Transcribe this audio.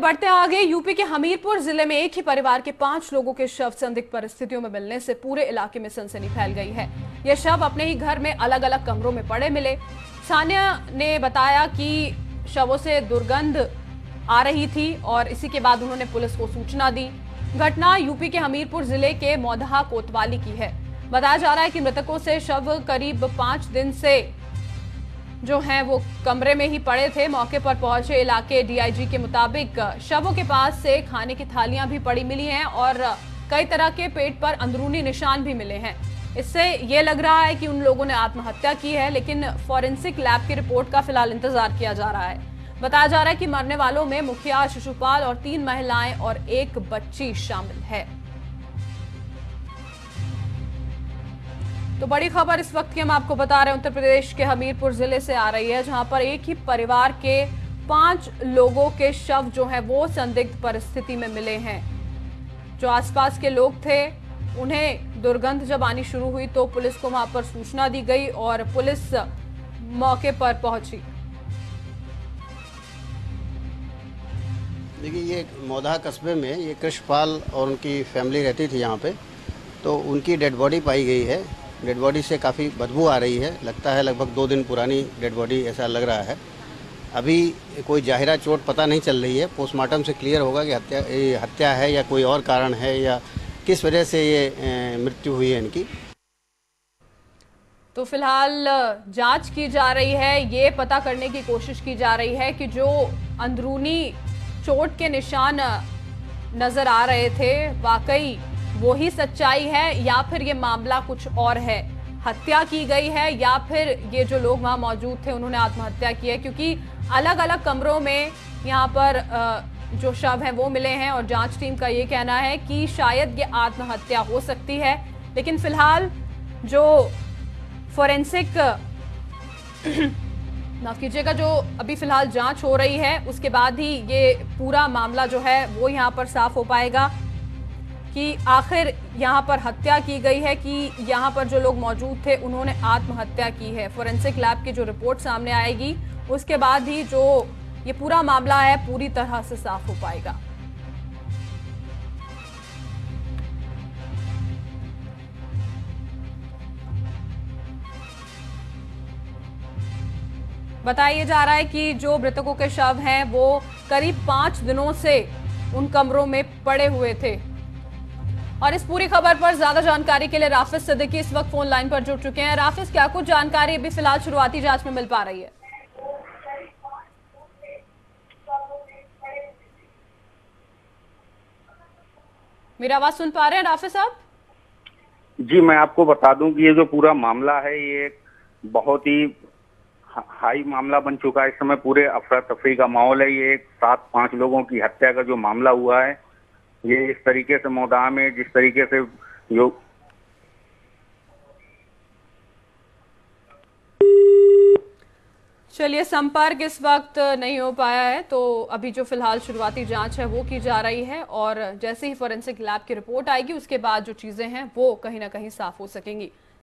बढ़ते हैं आगे। यूपी के हमीरपुर जिले में एक ही परिवार के 5 लोगों के शव संदिग्ध परिस्थितियों में मिलने से पूरे इलाके में सनसनी फैल गई है। ये शव अपने ही घर में अलग अलग कमरों में पड़े मिले। स्थानीय ने बताया कि शवों से दुर्गंध आ रही थी और इसी के बाद उन्होंने पुलिस को सूचना दी। घटना यूपी के हमीरपुर जिले के मौदहा कोतवाली की है। बताया जा रहा है कि मृतकों से शव करीब 5 दिन से जो हैं वो कमरे में ही पड़े थे। मौके पर पहुंचे इलाके डीआईजी के मुताबिक शवों के पास से खाने की थालियां भी पड़ी मिली हैं और कई तरह के पेट पर अंदरूनी निशान भी मिले हैं। इससे ये लग रहा है कि उन लोगों ने आत्महत्या की है, लेकिन फॉरेंसिक लैब की रिपोर्ट का फिलहाल इंतजार किया जा रहा है। बताया जा रहा है कि मरने वालों में मुखिया, शिशुपाल और 3 महिलाएं और 1 बच्ची शामिल है। तो बड़ी खबर इस वक्त की हम आपको बता रहे हैं, उत्तर प्रदेश के हमीरपुर जिले से आ रही है, जहां पर एक ही परिवार के 5 लोगों के शव जो हैं वो संदिग्ध परिस्थिति में मिले हैं। जो आसपास के लोग थे उन्हें दुर्गंध जब आनी शुरू हुई तो पुलिस को वहां पर सूचना दी गई और पुलिस मौके पर पहुंची। देखिए, ये मौदहा कस्बे में ये कृष्णपाल और उनकी फैमिली रहती थी यहाँ पे, तो उनकी डेड बॉडी पाई गई है। डेड बॉडी से काफ़ी बदबू आ रही है, लगता है लगभग 2 दिन पुरानी डेड बॉडी ऐसा लग रहा है। अभी कोई जाहिरा चोट पता नहीं चल रही है, पोस्टमार्टम से क्लियर होगा कि हत्या है या कोई और कारण है या किस वजह से ये मृत्यु हुई है इनकी। तो फिलहाल जांच की जा रही है, ये पता करने की कोशिश की जा रही है कि जो अंदरूनी चोट के निशान नजर आ रहे थे वाकई वो ही सच्चाई है या फिर ये मामला कुछ और है, हत्या की गई है या फिर ये जो लोग वहां मौजूद थे उन्होंने आत्महत्या की है। क्योंकि अलग अलग कमरों में यहाँ पर जो शव हैं वो मिले हैं और जांच टीम का ये कहना है कि शायद ये आत्महत्या हो सकती है। लेकिन फिलहाल जो फोरेंसिक माफ कीजिएगा, जो अभी फिलहाल जांच हो रही है उसके बाद ही ये पूरा मामला जो है वो यहाँ पर साफ हो पाएगा कि आखिर यहाँ पर हत्या की गई है कि यहाँ पर जो लोग मौजूद थे उन्होंने आत्महत्या की है। फोरेंसिक लैब की जो रिपोर्ट सामने आएगी उसके बाद ही जो ये पूरा मामला है पूरी तरह से साफ हो पाएगा। बताया जा रहा है कि जो मृतकों के शव हैं वो करीब 5 दिनों से उन कमरों में पड़े हुए थे। और इस पूरी खबर पर ज्यादा जानकारी के लिए राफिज सिद्दीकी इस वक्त फोन लाइन पर जुड़ चुके हैं। राफिज, क्या कुछ जानकारी अभी फिलहाल शुरुआती जांच में मिल पा रही है? मेरी आवाज सुन पा रहे हैं राफिज साहब? जी, मैं आपको बता दूं कि ये जो पूरा मामला है ये एक बहुत ही हाई मामला बन चुका है। इस समय पूरे अफरा तफरी का माहौल है। ये एक 7-5 लोगों की हत्या का जो मामला हुआ है, ये इस तरीके से मौदहा में जिस तरीके से जो चलिए, संपर्क इस वक्त नहीं हो पाया है, तो अभी जो फिलहाल शुरुआती जांच है वो की जा रही है और जैसे ही फोरेंसिक लैब की रिपोर्ट आएगी उसके बाद जो चीजें हैं वो कहीं ना कहीं साफ हो सकेंगी।